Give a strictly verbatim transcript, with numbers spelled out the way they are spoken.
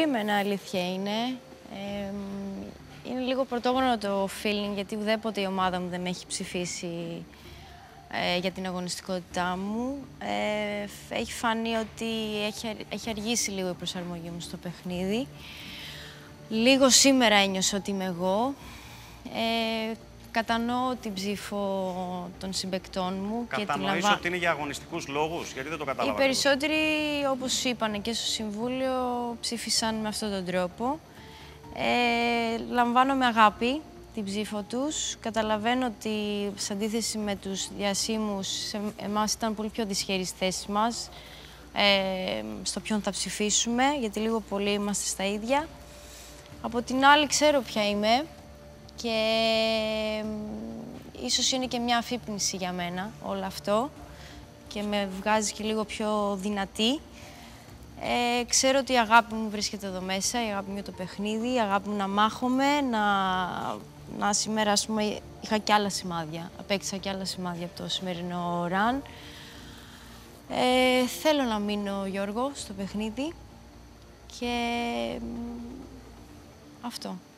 περίμενα, αλήθεια είναι. Ε, είναι λίγο πρωτόγνωρο το feeling, γιατί ουδέποτε η ομάδα μου δεν με έχει ψηφίσει ε, για την αγωνιστικότητά μου. Ε, έχει φανεί ότι έχει, έχει αργήσει λίγο η προσαρμογή μου στο παιχνίδι. Λίγο σήμερα ένιωσα ότι είμαι εγώ. Ε, Κατανοώ την ψήφο των συμπαικτών μου. Κατανοείς και λαμβα... ότι είναι για αγωνιστικούς λόγους, γιατί δεν το κατάλαβα. Οι περισσότεροι, όπως είπανε και στο Συμβούλιο, ψήφισαν με αυτόν τον τρόπο. Ε, λαμβάνω με αγάπη την ψήφο τους. Καταλαβαίνω ότι, σε αντίθεση με τους διασύμους, εμάς ήταν πολύ πιο δυσχερής θέση μας ε, στο ποιον θα ψηφίσουμε, γιατί λίγο πολύ είμαστε στα ίδια. Από την άλλη, ξέρω ποια είμαι. Και ίσως είναι και μια αφύπνιση για μένα όλο αυτό και με βγάζει και λίγο πιο δυνατή. Ε, ξέρω ότι η αγάπη μου βρίσκεται εδώ μέσα, η αγάπη μου για το παιχνίδι, η αγάπη μου να μάχομαι, να, να σήμερα, ας πούμε, είχα και άλλα σημάδια, απέκτησα και άλλα σημάδια από το σημερινό run. Ε, θέλω να μείνω, Γιώργο, στο παιχνίδι και αυτό.